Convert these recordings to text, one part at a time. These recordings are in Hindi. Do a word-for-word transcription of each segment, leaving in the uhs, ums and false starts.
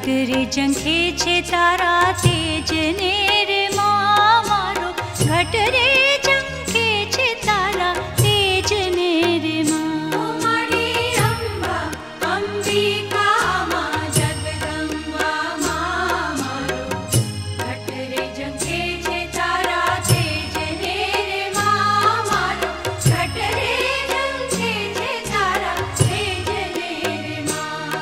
घटरे जंखे छे तारा तेज ने रे मां मारो घटरे जंखे छे तारा तेज ने रे मां मारी अंबा अंबिका मां जगदंबा मां मारो घटरे जंखे छे तारा तेज ने रे मां मारो घटरे जंखे छे तारा तेज ने रे मां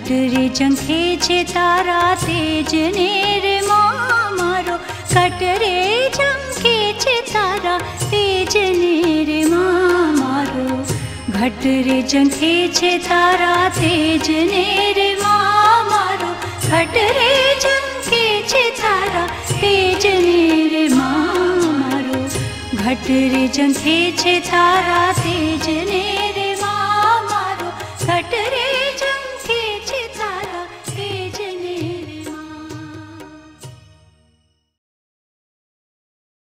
घट रे जंखे छे तारा तेज ने रे मारो घट रे जंखे छे तारा तेज ने रे मारो घट रे जंखे छे तारा तेज ने रे मारो घट रे जंखे छे तारा तेज ने रे मारो घट रे जंखे छे तारा तेज ने